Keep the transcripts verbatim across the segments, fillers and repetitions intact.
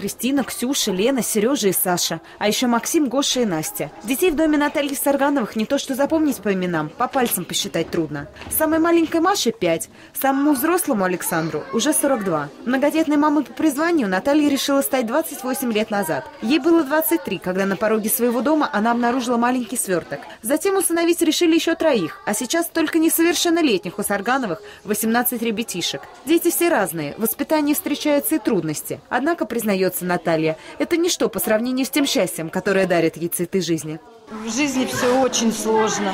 Кристина, Ксюша, Лена, Сережа и Саша. А еще Максим, Гоша и Настя. Детей в доме Натальи Саргановых не то что запомнить по именам, по пальцам посчитать трудно. Самой маленькой Маше пять, самому взрослому Александру уже сорок два. Многодетной мамой по призванию Наталья решила стать двадцать восемь лет назад. Ей было двадцать три, когда на пороге своего дома она обнаружила маленький сверток. Затем усыновить решили еще троих, а сейчас только несовершеннолетних у Саргановых восемнадцать ребятишек. Дети все разные, в воспитании встречаются и трудности. Однако, признается Наталья, это ничто по сравнению с тем счастьем, которое дарит ей цветы жизни. В жизни все очень сложно.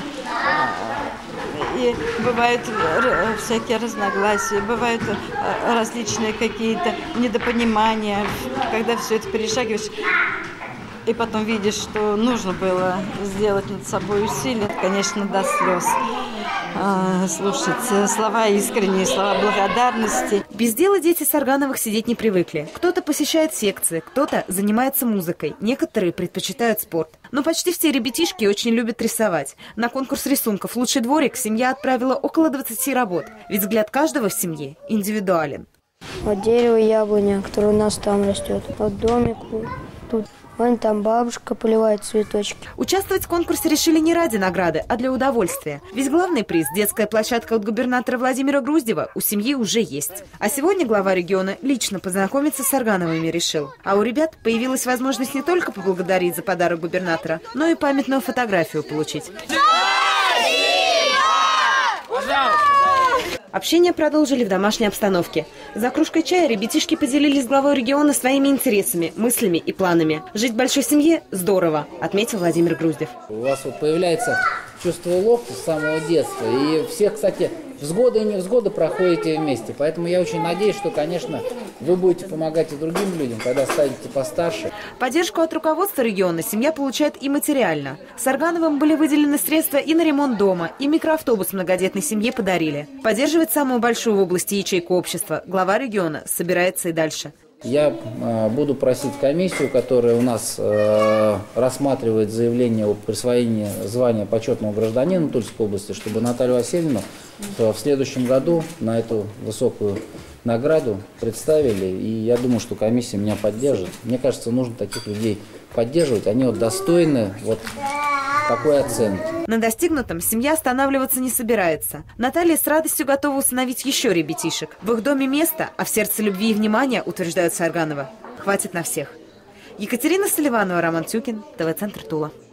И бывают всякие разногласия, бывают различные какие-то недопонимания, когда все это перешагиваешь. И потом видишь, что нужно было сделать над собой усилия, конечно, до слез. Слушать слова искренние, слова благодарности. Без дела дети Саргановых сидеть не привыкли. Кто-то посещает секции, кто-то занимается музыкой, некоторые предпочитают спорт. Но почти все ребятишки очень любят рисовать. На конкурс рисунков «Лучший дворик» семья отправила около двадцати работ, ведь взгляд каждого в семье индивидуален. Вот дерево яблоня, которое у нас там растет, вот домик тут. Вон там бабушка поливает цветочки. Участвовать в конкурсе решили не ради награды, а для удовольствия. Ведь главный приз – детская площадка от губернатора Владимира Груздева – у семьи уже есть. А сегодня глава региона лично познакомиться с Саргановыми решил. А у ребят появилась возможность не только поблагодарить за подарок губернатора, но и памятную фотографию получить. Общение продолжили в домашней обстановке. За кружкой чая ребятишки поделились с главой региона своими интересами, мыслями и планами. Жить в большой семье – здорово, отметил Владимир Груздев. У вас вот появляется чувство уловки с самого детства. И все, кстати, взгоды и невзгоды проходите вместе. Поэтому я очень надеюсь, что, конечно, вы будете помогать и другим людям, когда станете постарше. Поддержку от руководства региона семья получает и материально. Саргановым были выделены средства и на ремонт дома, и микроавтобус многодетной семье подарили. Поддерживать самую большую в области ячейку общества глава региона собирается и дальше. Я э, буду просить комиссию, которая у нас э, рассматривает заявление о присвоении звания почетного гражданина Тульской области, чтобы Наталью Васильевну в следующем году на эту высокую награду представили. И я думаю, что комиссия меня поддержит. Мне кажется, нужно таких людей поддерживать. Они вот достойны вот такой оценки. На достигнутом семья останавливаться не собирается. Наталья с радостью готова усыновить еще ребятишек. В их доме место, а в сердце любви и внимания, утверждают Сарганова, хватит на всех. Екатерина Соливанова, Роман Тюкин, ТВ-центр Тула.